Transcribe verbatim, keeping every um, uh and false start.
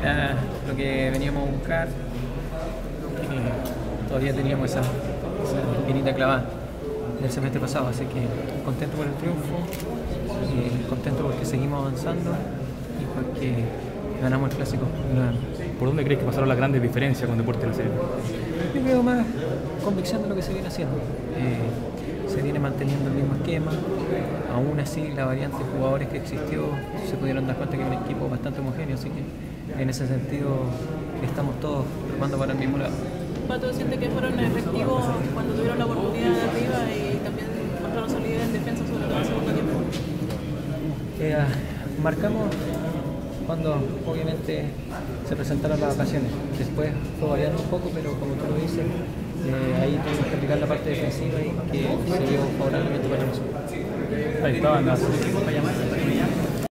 era lo que veníamos a buscar. Eh, todavía teníamos esa, esa espinita clavada del semestre pasado, así que contento por el triunfo, eh, contento porque seguimos avanzando y porque ganamos el clásico. ¿Por dónde crees que pasaron las grandes diferencias con Deportes La Serena? Yo creo más convicción de lo que se viene haciendo. Eh, se viene manteniendo el mismo esquema, aún así la variante de jugadores que existió se pudieron dar cuenta que es un equipo bastante homogéneo, así que en ese sentido estamos todos jugando para el mismo lado. ¿Pato siente que fueron efectivos cuando tuvieron la oportunidad de arriba y también mostraron solidez en defensa, sobre todo en el segundo tiempo? Eh, marcamos cuando obviamente se presentaron las ocasiones. Después fue variando un poco, pero como tú lo dices, eh, ahí tuvimos que aplicar la parte defensiva y que se dio favorablemente para nosotros. Ahí estaban las